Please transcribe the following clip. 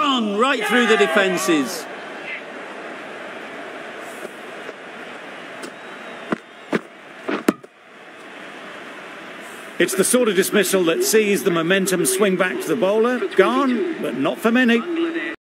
Swung right through the defences. It's the sort of dismissal that sees the momentum swing back to the bowler. Gone, but not for many.